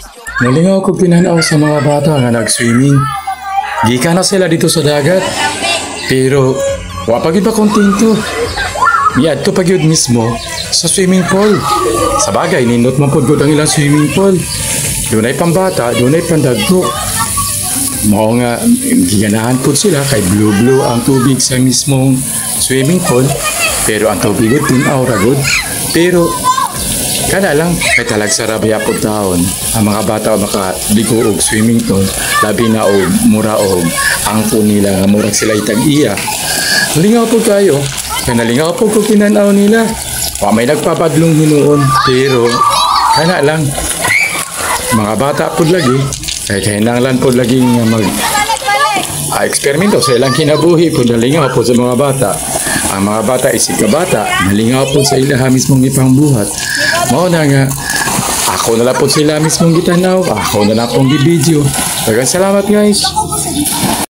Nalingaw ko pinanaw sa mga bata nga nag-swimming. Gika na sila dito sa dagat. Pero, wapagid pa kontento. Miad to pagyud mismo sa swimming pool. Sa bagay, nindot man po ang ilang swimming pool. Doon ay pambata, doon ay pandagko. Mao nga, giganahan po sila kay blue-blue ang tubig sa mismong swimming pool. Pero ang tubig ay tinaw ragod. Pero, kada lang, kay talag sarabaya po taon. Ang mga bata makaligo og swimming pool, labi na og mura og ang po nila nga murag sila itag-iya. Lingaw po kayo. Kaya nalingaw po ko pinanaw nila. May nagpapadlong hinuon. Pero, kana lang. Mga bata po lagi. Kaya kailangan po lagi nga eksperimento sa ilang kinabuhi po. Nalingaw po sa mga bata. Ang mga bata isip ka bata. Nalingaw po sa ilaha mismong ipangbuhat. Mao na nga. Ako na lang po sila mismong gitanaw. Ako na lang pong gibidyo. Dagang salamat guys.